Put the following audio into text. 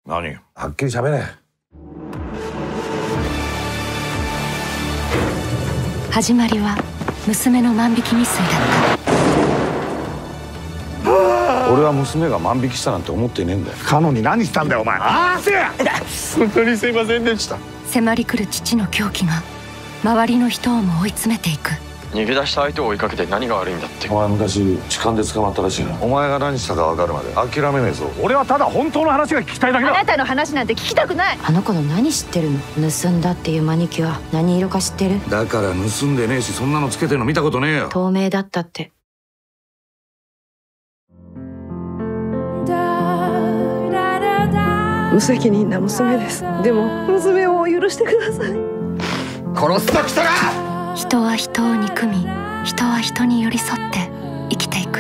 何？はっきり喋れ。 始まりは娘の万引き未遂だった。 俺は娘が万引きしたなんて思っていねえんだよ。 カノに何したんだよお前。ああせや。 本当にすいませんでした。 迫り来る父の狂気が周りの人をも追い詰めていく。 逃げ出した相手を追いかけて何が悪いんだって。 お前昔痴漢で捕まったらしいな。お前が何したか分かるまで諦めねえぞ。 俺はただ本当の話が聞きたいだけだ。 あなたの話なんて聞きたくない。 あの子の何知ってるの？盗んだっていうマニキュア何色か知ってる？ だから盗んでねえし、そんなのつけてるの見たことねえよ。 透明だったって。 無責任な娘です。でも娘を許してください。 殺すときたら。 人は人を憎み、人は人に寄り添って生きていく。